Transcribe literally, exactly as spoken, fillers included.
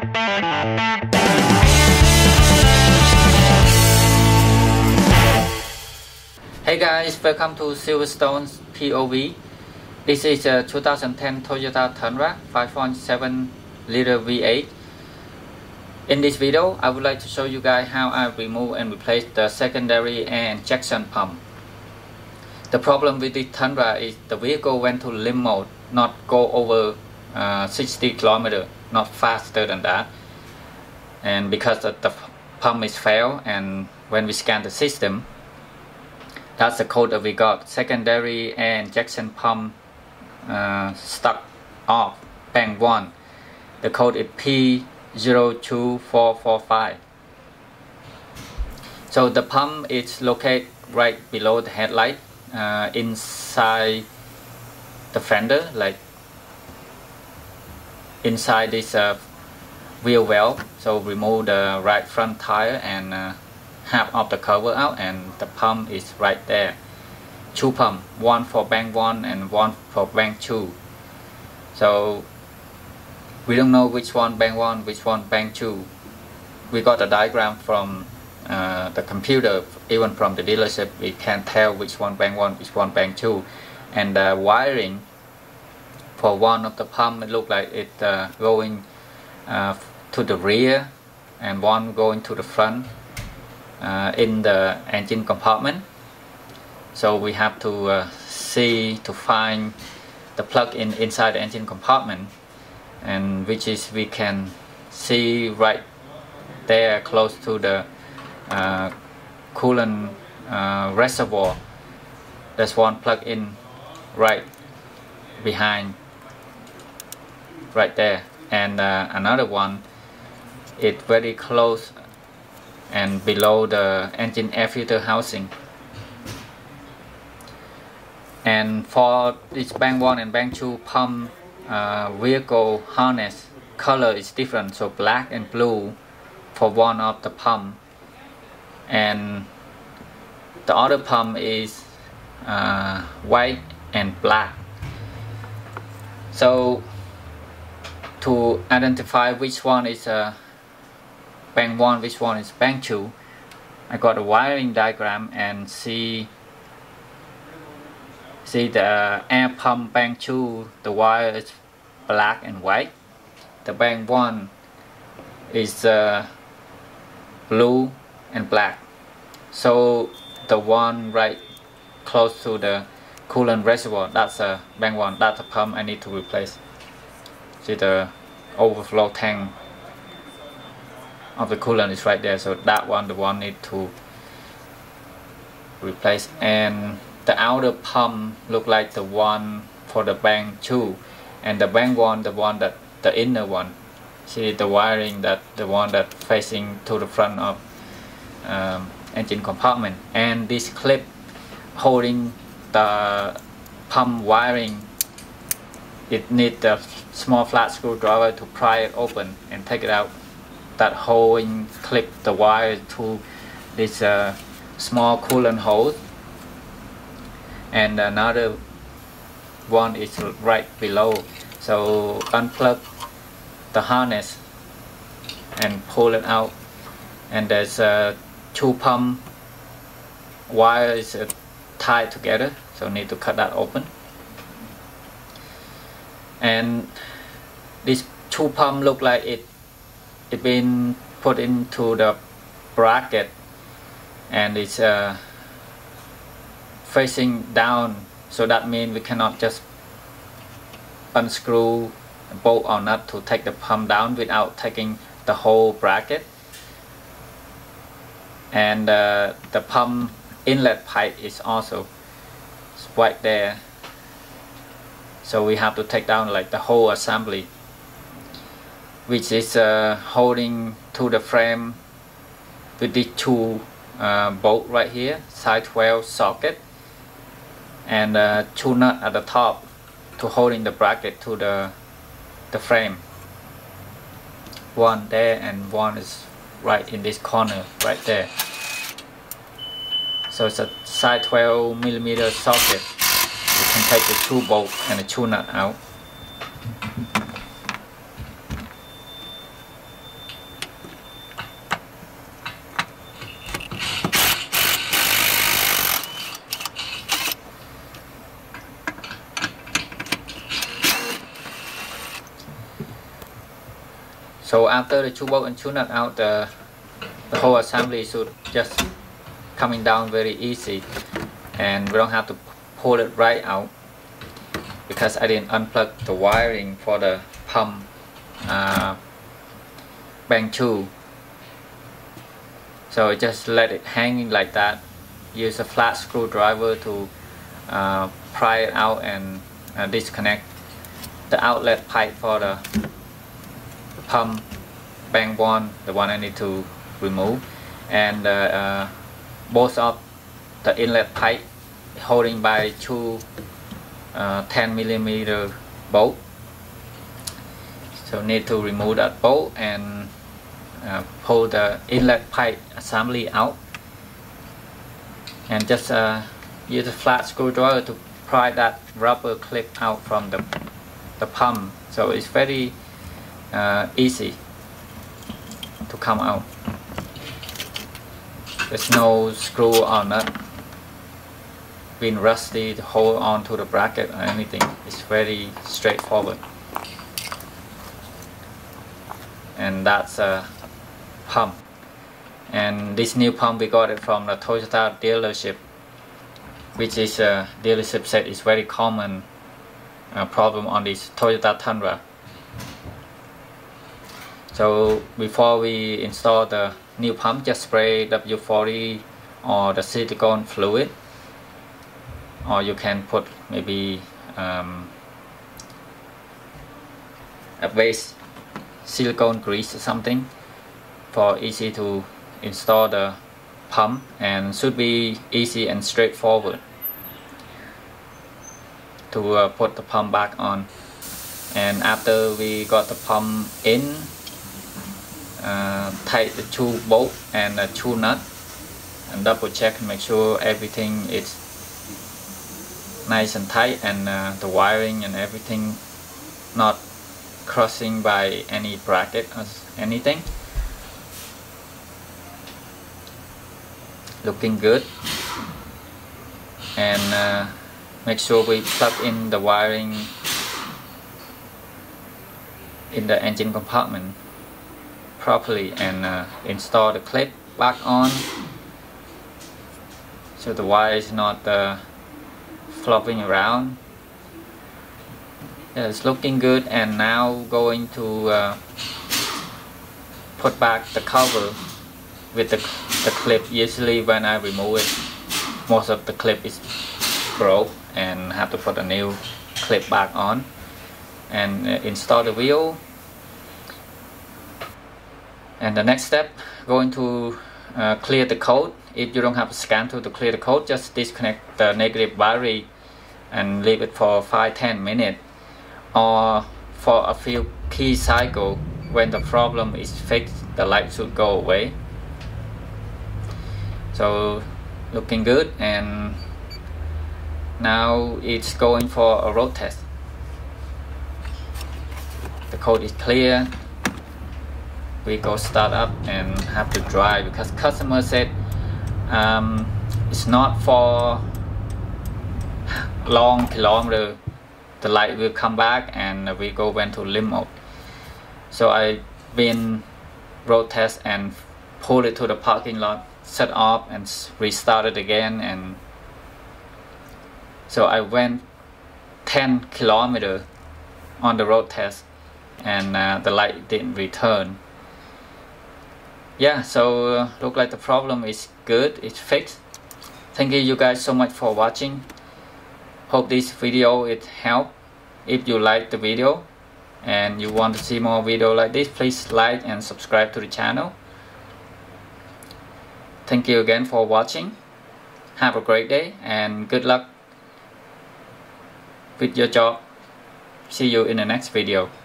Hey guys, welcome to Silverstone's P O V. This is a two thousand ten Toyota Tundra five point seven liter V eight. In this video, I would like to show you guys how I remove and replace the secondary and injection pump. The problem with the Tundra is the vehicle went to limp mode, not go over uh, sixty kilometers, not faster than that. And because the, the pump is failed, and when we scan the system, that's the code that we got. Secondary and injection pump uh, stuck off, bank one. The code is P zero two four four five. So the pump is located right below the headlight, uh, inside the fender, like inside this uh, wheel well. So remove the right front tire and uh, half of the cover out, and the pump is right there. Two pump, one for bank one and one for bank two. So we don't know which one bank one, which one bank two. We got a diagram from uh, the computer, even from the dealership. We can tell which one bank one, which one bank two. And the wiring for one of the pump, it look like it uh, going uh, to the rear, and one going to the front. Uh, in the engine compartment. So we have to uh, see to find the plug in inside the engine compartment, and which is we can see right there close to the uh, coolant uh, reservoir. There's one plug in right behind, right there, and uh, another one is very close and below the engine air filter housing. And for this bank one and bank two pump uh, vehicle harness color is different, so black and blue for one of the pump, and the other pump is uh, white and black. So to identify which one is a bank one, which one is bank two, I got a wiring diagram and see see the air pump bank two, the wire is black and white. The bank one is uh, blue and black. So the one right close to the coolant reservoir, that's a bank one, that's a pump I need to replace. See the overflow tank of the coolant is right there, so that one the one need to replace. And the outer pump look like the one for the bank two, and the bank one the one that the inner one. See the wiring, that the one that facing to the front of um, engine compartment, and this clip holding the pump wiring, it need a small flat screwdriver to pry it open and take it out. That holding clip the wire to this uh, small coolant hose, and another one is right below. So unplug the harness and pull it out, and there's uh, two pump wires uh, tied together, so need to cut that open. And this two pump look like it It's been put into the bracket, and it's uh, facing down, so that means we cannot just unscrew a bolt or nut to take the pump down without taking the whole bracket. And uh, the pump inlet pipe is also right there, so we have to take down like the whole assembly, which is uh, holding to the frame with the two uh, bolt right here, side twelve socket, and uh, two nut at the top to holding the bracket to the the frame. One there and one is right in this corner right there. So it's a side twelve millimeter socket. You can take the two bolt and the two nut out. So after the two bolt and two nut out, the, the whole assembly should just coming down very easy, and we don't have to pull it right out because I didn't unplug the wiring for the pump uh, bang two. So just let it hanging like that. Use a flat screwdriver to uh, pry it out and uh, disconnect the outlet pipe for the pump bang one, the one I need to remove, and uh, uh, both of the inlet pipe holding by two uh, ten millimeter bolt. So need to remove that bolt and uh, pull the inlet pipe assembly out, and just uh, use a flat screwdriver to pry that rubber clip out from the, the pump. So it's very uh, easy to come out. There's no screw or nut being rusty to hold on to the bracket or anything. It's very straightforward. And that's a pump. And this new pump, we got it from the Toyota dealership, which is a dealership said is very common uh, problem on this Toyota Tundra. So before we install the new pump, just spray W forty or the silicone fluid, or you can put maybe um, a base silicone grease or something for easy to install the pump, and should be easy and straightforward to uh, put the pump back on. And after we got the pump in, uh, tight the two bolt and the two nut and double check and make sure everything is nice and tight, and uh, the wiring and everything not crossing by any bracket or anything. Looking good. And uh, make sure we plug in the wiring in the engine compartment properly, and uh, install the clip back on so the wire is not uh, flopping around. Yeah, it's looking good. And now going to uh, put back the cover with the, the clip. Usually when I remove it, most of the clip is broke and have to put a new clip back on, and uh, install the wheel. And the next step, going to uh, clear the code. If you don't have a scan tool to clear the code, just disconnect the negative battery and leave it for five to ten minutes, or for a few key cycles. When the problem is fixed, the light should go away. So looking good. And now it's going for a road test. The code is clear. We go start up and have to drive, because customer said um, it's not for long kilometer, the light will come back, and we go went to limp mode. So I been road test and pull it to the parking lot, set off and restart it again. And so I went ten kilometers on the road test, and uh, the light didn't return. Yeah, so uh, look like the problem is good, it's fixed. Thank you you guys so much for watching. Hope this video it helped. If you like the video and you want to see more video like this, please like and subscribe to the channel. Thank you again for watching. Have a great day and good luck with your job. See you in the next video.